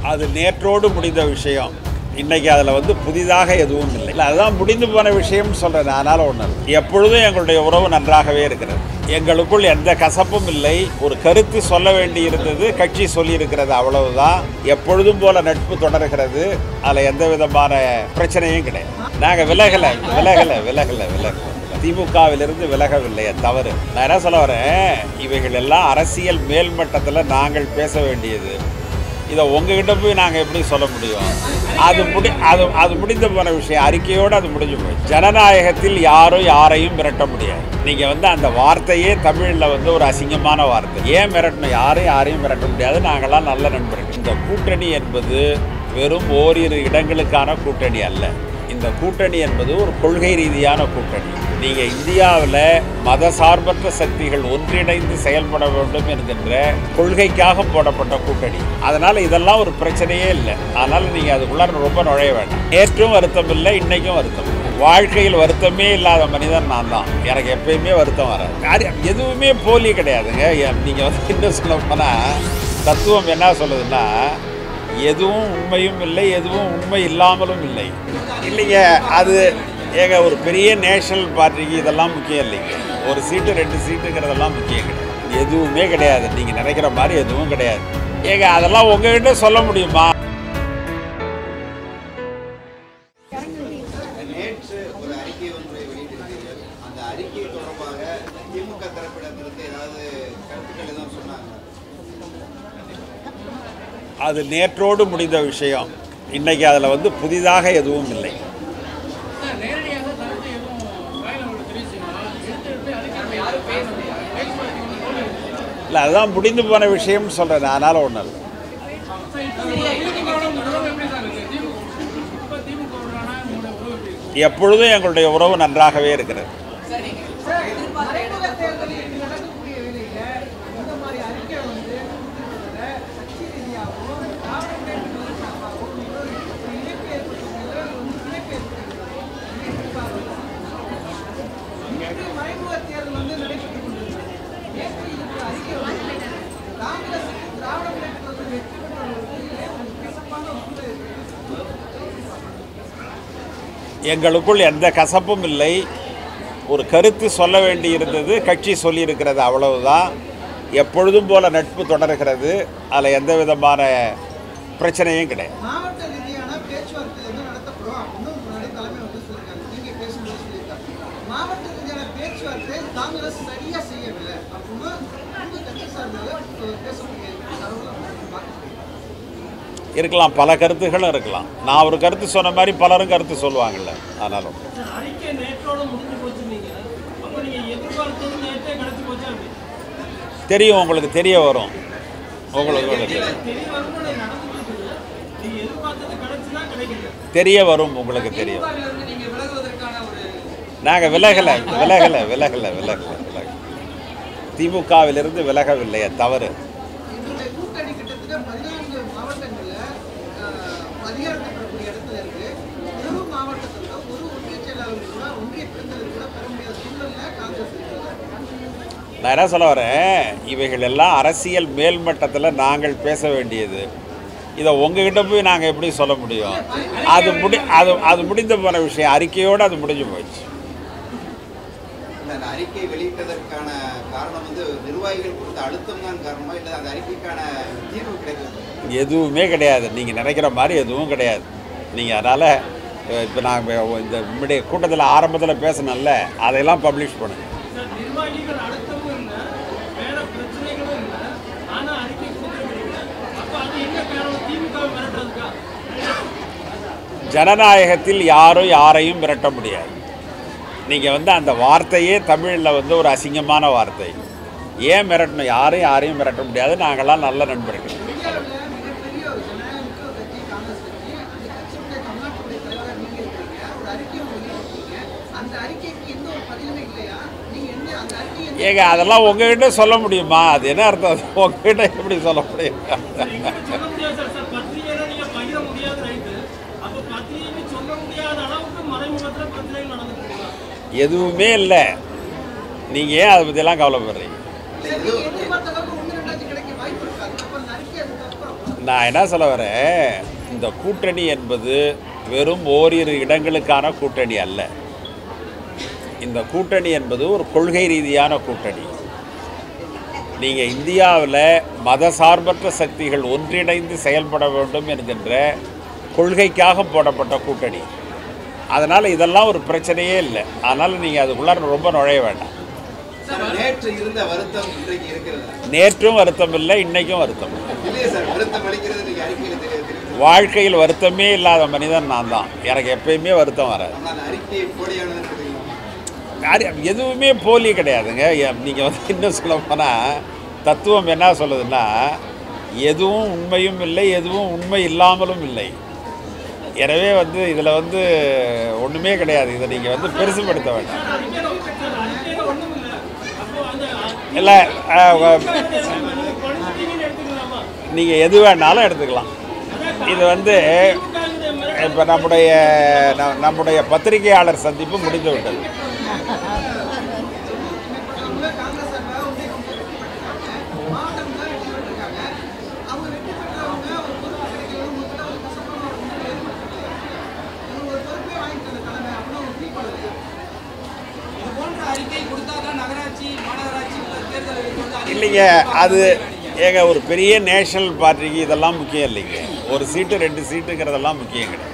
அது நேற்றோடு முடிந்த விஷயம். இன்றைக்கி அதில் புதிதாக எதுவும் இல்லை. அதுதான் முடிந்து போன விஷயம்னு சொல்கிறேன். அதனால் ஒன்று எப்பொழுதும் எங்களுடைய உறவு நன்றாகவே இருக்கிறது. எங்களுக்குள் எந்த கசப்பும் இல்லை. ஒரு கருத்து சொல்ல வேண்டி இருந்தது, கட்சி சொல்லியிருக்கிறது, அவ்வளவுதான். எப்பொழுதும் போல நட்பு தொடர்கிறது. அதில் எந்த விதமான பிரச்சனையும் கிடையாது. நாங்கள் விலகலை திமுகவிலிருந்து விலகவில்லை. தவறு. நான் என்ன சொல்ல வரேன், இவைகள் எல்லாம் அரசியல் மேல்மட்டத்தில் நாங்கள் பேச வேண்டியது. இதை உங்ககிட்ட போய் நாங்கள் எப்படி சொல்ல முடியும்? அது முடிந்து போன விஷயம். அறிக்கையோடு அது முடிஞ்சு போய். ஜனநாயகத்தில் யாரும் யாரையும் மிரட்ட முடியாது. நீங்கள் அந்த வார்த்தையே தமிழில் ஒரு அசிங்கமான வார்த்தை. ஏன் மிரட்டணும்? யாரையும் மிரட்ட முடியாது. நாங்களாம் நல்ல நண்பர்கள். இந்த கூட்டணி என்பது வெறும் ஓரிரு இடங்களுக்கான கூட்டணி அல்ல. இந்த கூட்டணி என்பது ஒரு கொள்கை ரீதியான கூட்டணி. நீங்கள் இந்தியாவில் மத சார்பற்ற சக்திகள் ஒன்றிணைந்து செயல்பட வேண்டும் என்கின்ற கொள்கைக்காக போடப்பட்ட கூட்டணி. அதனால் இதெல்லாம் ஒரு பிரச்சனையே இல்லை. அதனால் நீங்கள் அதுக்குள்ளார ரொம்ப நுழைய வேண்டாம். நேற்றும் வருத்தம் இல்லை, இன்றைக்கும் வருத்தம். வாழ்க்கையில் வருத்தமே இல்லாத மனிதன் நான் தான். எனக்கு எப்பயுமே வருத்தம் வராது. எதுவுமே போலி கிடையாதுங்க. நீங்கள் இன்னும் சொல்ல போனால் தத்துவம் என்ன சொல்லுதுன்னா, எதுவும் உண்மையும் இல்லை, எதுவும் உண்மை இல்லாமலும் இல்லை. இல்லைங்க, அது ஒரு பெரிய நேஷனல் பார்ட்டிக்கு இதெல்லாம் முக்கியம் இல்லைங்க. ஒரு சீட்டு 2 சீட்டுங்கிறதெல்லாம் முக்கியம் கிடையாது. எதுவுமே கிடையாது. நீங்கள் நினைக்கிற மாதிரி எதுவும் கிடையாது. அதெல்லாம் உங்ககிட்ட சொல்ல முடியுமா? நேற்று ஒரு அறிக்கை ஒன்றை வெளியிட்டிருக்கிறீர்கள். அந்த அறிக்கை தொடர்பாக திமுக தரப்பிடமிருந்து ஏதாவது கருத்துக்கள் எதுவும் சொன்னாங்க? அது நேற்றோடு முடிந்த விஷயம். இன்றைக்கி அதில் புதிதாக எதுவும் இல்லை. இல்லை, அதுதான் முடிந்து போன விஷயம்னு சொல்கிறேன். அதனால் ஒன்று இல்லை. எப்பொழுதும் எங்களுடைய உறவு நன்றாகவே இருக்கிறது. எங்களுக்குள் எந்த கசப்பும் இல்லை. ஒரு கருத்து சொல்ல வேண்டி இருந்தது, கட்சி சொல்லியிருக்கிறது, அவ்வளவுதான். எப்பொழுதும் போல நட்பு தொடர்கிறது. அதில் எந்த விதமான பிரச்சனையும் கிடையாது. மாவட்ட ரீதியான பேச்சுவார்த்தை நடத்தப்படும் அப்படின்னு முன்னாடி தலைமை சொல்லியிருக்காங்க. நீங்க பேசும்போது சொல்லியிருக்காங்க, மாவட்ட ரீதியான பேச்சுவார்த்தை காங்கிரஸ் சரியா செய்யவில்லை அப்படின்னு உங்க கட்சி சார்பாக பேசக்கூடிய இருக்கலாம். பல கருத்துகளும் இருக்கலாம். நான் ஒரு கருத்து சொன்ன மாதிரி பலரும் கருத்து சொல்லுவாங்கல்ல. ஆனாலும் தெரியும், உங்களுக்கு தெரிய வரும். தெரிய வரும், உங்களுக்கு தெரியும். நாங்கள் விலகலை திமுகவிலிருந்து விலகவில்லை. தவறு. நான் என்ன சொல்ல வரேன், இவைகள் எல்லாம் அரசியல் மேல்மட்டத்தில் நாங்கள் பேச வேண்டியது. இதை உங்ககிட்ட போய் நாங்கள் எப்படி சொல்ல முடியும்? அது முடிந்து போன விஷயம். அறிக்கையோடு அது முடிஞ்சு போயிடுச்சு. அந்த அறிக்கை வெளியிட்டதற்கான காரணம் நிர்வாகிகள் கொடுத்த அழுத்தம் தான் காரணமா, இல்லை அந்த அறிக்கைக்கான தீர்வு கிடைக்கிறது? எதுவுமே கிடையாது. நீங்கள் நினைக்கிற மாதிரி எதுவும் கிடையாது. நீங்கள் அதனால் இப்போ நாங்கள் இந்த முன்னாடி கூட்டத்தில் ஆரம்பத்தில் பேசணும்ல, அதையெல்லாம் பப்ளிஷ் பண்ணுங்க. ஜனநாயகத்தில் யாரும் யாரையும் மிரட்ட முடியாது. நீங்கள் அந்த வார்த்தையே தமிழில் ஒரு அசிங்கமான வார்த்தை. ஏன் மிரட்டணும்? யாரையும் மிரட்ட முடியாது. நாங்களாம் நல்ல நண்பர்கள். அதெல்லாம் உங்ககிட்ட சொல்ல முடியுமா? அது என்ன அர்த்தம்? உங்ககிட்ட எப்படி சொல்ல முடியும்? எதுவுமே இல்லை. நீங்கள் ஏன் அதை பற்றியெல்லாம் கவலைப்படுறீங்க? நான் என்ன சொல்ல வரேன், இந்த கூட்டணி என்பது வெறும் ஓரிரு இடங்களுக்கான கூட்டணி அல்ல. இந்த கூட்டணி என்பது ஒரு கொள்கை ரீதியான கூட்டணி. நீங்கள் இந்தியாவில் மதசார்பற்ற சக்திகள் ஒன்றிணைந்து செயல்பட வேண்டும் என்கின்ற கொள்கைக்காக போடப்பட்ட கூட்டணி. அதனால் இதெல்லாம் ஒரு பிரச்சனையே இல்லை. அதனால் நீங்கள் அதுக்குள்ளார ரொம்ப நுழைய வேண்டாம். நேற்று இருந்த வருத்தம் இன்றைக்கு இருக்கிறது. நேற்றும் வருத்தம் இல்லை, இன்றைக்கும் வருத்தம் இல்லை. இல்லையே சார், வருத்தம் அளிக்கிறது நீங்கள் அறிக்கையில் தெரிவித்து வாழ்க்கையில் வருத்தமே இல்லாத மனிதன் நான் தான். எனக்கு எப்பயுமே வருத்தம் வராது. அந்த அறிக்கை போலியானதுன்னு எதுவுமே போலி கிடையாதுங்க. நீங்கள் வந்து இன்னும் சொல்ல போனால் தத்துவம் என்ன சொல்லுதுன்னா, எதுவும் உண்மையும் இல்லை, எதுவும் உண்மை இல்லாமலும் இல்லை. எனவே வந்து இதில் வந்து ஒன்றுமே கிடையாது. இதை நீங்கள் வந்து பெருசுப்படுத்த வேண்டாம். இல்லை, நீங்கள் எது வேணாலும் எடுத்துக்கலாம். இது வந்து இப்போ நம்முடைய பத்திரிகையாளர் சந்திப்பு முடிந்து விட்டது. இல்லைங்க, அது ஏங்க ஒரு பெரிய நேஷனல் பார்ட்டிக்கு இதெல்லாம் முக்கியம் இல்லைங்க. ஒரு சீட்டு 2 சீட்டுங்கிறதெல்லாம் முக்கியம் கிடையாது.